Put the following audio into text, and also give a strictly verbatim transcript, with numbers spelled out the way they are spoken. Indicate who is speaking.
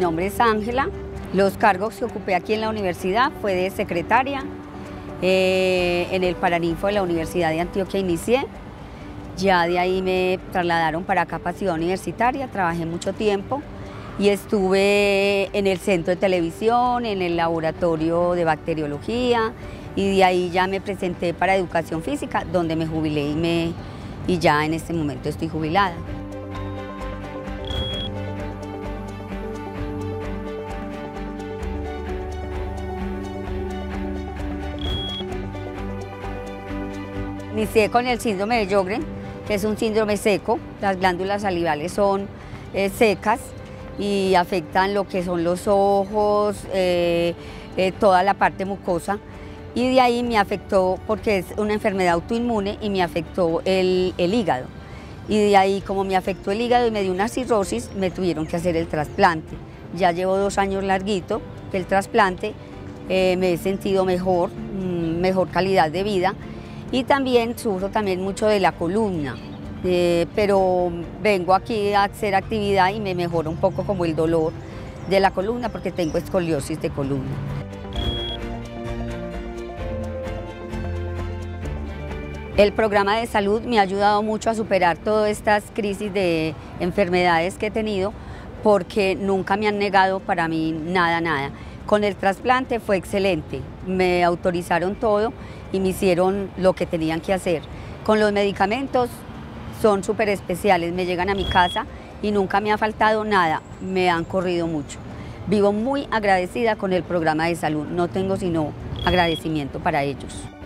Speaker 1: nombre es Ángela. Los cargos que ocupé aquí en la universidad fue de secretaria. Eh, en el Paraninfo de la Universidad de Antioquia inicié. Ya de ahí me trasladaron para acá, para Ciudad Universitaria. Trabajé mucho tiempo y estuve en el centro de televisión, en el laboratorio de bacteriología, y de ahí ya me presenté para educación física, donde me jubilé y, me, y ya en este momento estoy jubilada. Inicié con el síndrome de Sjögren, que es un síndrome seco. Las glándulas salivales son eh, secas y afectan lo que son los ojos, eh, eh, toda la parte mucosa. Y de ahí me afectó, porque es una enfermedad autoinmune, y me afectó el, el hígado. Y de ahí, como me afectó el hígado y me dio una cirrosis, me tuvieron que hacer el trasplante. Ya llevo dos años larguito del trasplante, eh, me he sentido mejor, mejor calidad de vida. Y también sufro también mucho de la columna, eh, pero vengo aquí a hacer actividad y me mejora un poco como el dolor de la columna, porque tengo escoliosis de columna. El programa de salud me ha ayudado mucho a superar todas estas crisis de enfermedades que he tenido, porque nunca me han negado para mí nada, nada. Con el trasplante fue excelente, me autorizaron todo y me hicieron lo que tenían que hacer. Con los medicamentos son súper especiales, me llegan a mi casa y nunca me ha faltado nada, me han corrido mucho. Vivo muy agradecida con el programa de salud, no tengo sino agradecimiento para ellos.